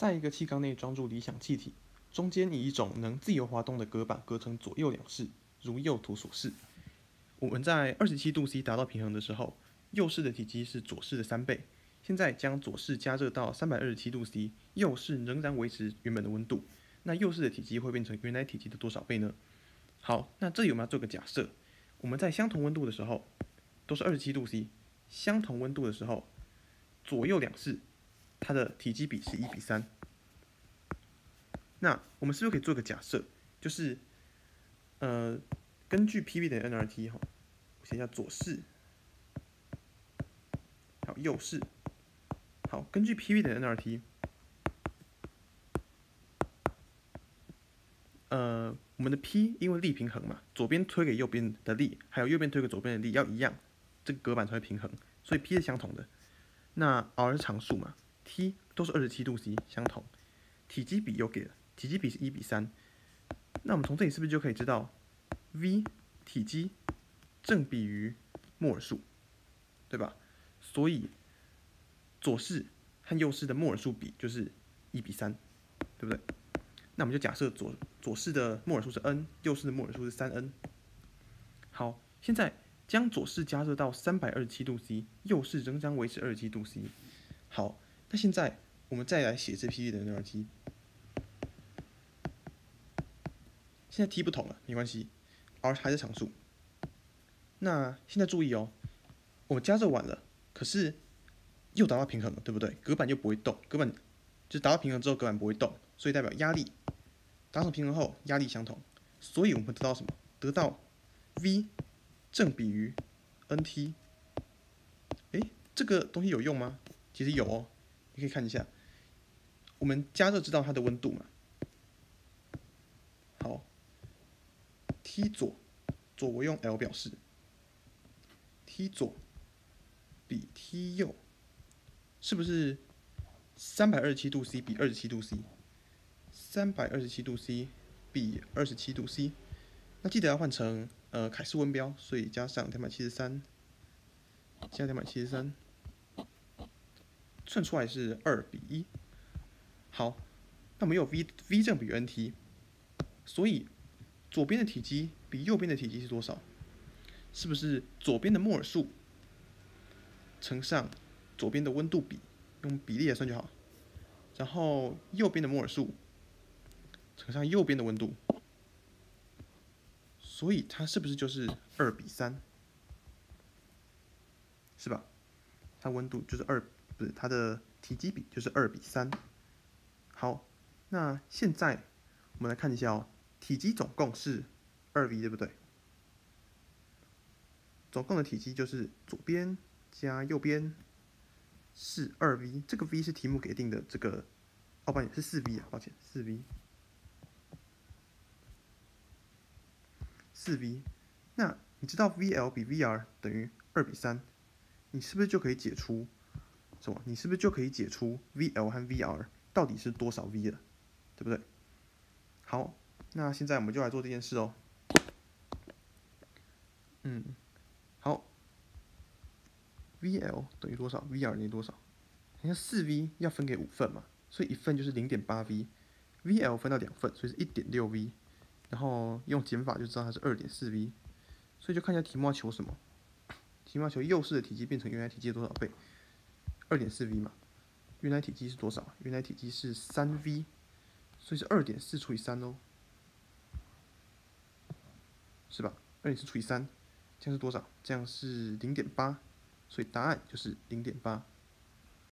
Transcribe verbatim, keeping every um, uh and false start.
在一个气缸内装入理想气体，中间以一种能自由滑动的隔板隔成左右两室，如右图所示。我们在二十七度 C 达到平衡的时候，右室的体积是左室的三倍。现在将左室加热到三百二十七度 C， 右室仍然维持原本的温度。那右室的体积会变成原来体积的多少倍呢？好，那这里我们要做个假设，我们在相同温度的时候，都是二十七度 C， 相同温度的时候，左右两室它的体积比是一比三。那我们是不是可以做个假设，就是呃，根据 P V 等于 N R T 哈，我写一下左室，还有右室。好，根据 P V 等于 N R T， 呃，我们的 P 因为力平衡嘛，左边推给右边的力，还有右边推给左边的力要一样，这个隔板才会平衡，所以 P 是相同的。那 R 是常数嘛 ，T 都是二十七度 C 相同，体积比又给了，体积比是一比三。那我们从这里是不是就可以知道 V 体积正比于摩尔数，对吧？所以左室和右室的摩尔数比就是一比三，对不对？那我们就假设左左室的摩尔数是 n， 右室的摩尔数是 三 n。好，现在将左室加热到三百二十七度 C， 右室仍将维持二十七度 C。好，那现在我们再来写这 P V 等于 N R T。现在 T 不同了，没关系 ，R 还是常数。那现在注意哦，我们加热完了，可是又达到平衡了，对不对？隔板又不会动，隔板就达到平衡之后，隔板不会动，所以代表压力达成平衡后压力相同，所以我们会得到什么？得到 V 正比于 N T。哎，这个东西有用吗？其实有哦，你可以看一下，我们加热知道它的温度嘛。好 ，T 左，左我用 L 表示 ，T 左比 T 右，是不是三百二十七度 C 比二十七度 C？ 三百二十七度 C 比二十七度 C， 那记得要换成呃凯氏温标，所以加上两百七十三，加两百七十三，算出来是二比一。好，那我们有 V V 正比 N T， 所以左边的体积比右边的体积是多少？是不是左边的摩尔数乘上左边的温度比，用比例来算就好。然后右边的摩尔数乘上右边的温度，所以它是不是就是二比三？是吧？它温度就是二，不是它的体积比就是二比三。好，那现在我们来看一下哦，体积总共是二 V， 对不对？总共的体积就是左边加右边是二 V， 这个 V 是题目给定的，这个哦，抱歉是四 V 啊，抱歉四 V， 四 V。那你知道 V L 比 V R 等于二比三，你是不是就可以解出什么？你是不是就可以解出 V L 和 V R 到底是多少 V 了，对不对？好，那现在我们就来做这件事哦。嗯，好 ，V L 等于多少 ？V R 等于多少？你看四 V 要分给五份嘛，所以一份就是 零点八 V，V L 分到两份，所以是 一点六 V， 然后用减法就知道它是 二点四 V， 所以就看一下题目要求什么。题目要求右室的体积变成原来体积的多少倍？ 二点四 V 嘛，原来体积是多少？原来体积是 三 V， 所以是 二点四 除以三哦，是吧？ 二点四 除以三，这样是多少？这样是 零点八， 所以答案就是 零点八。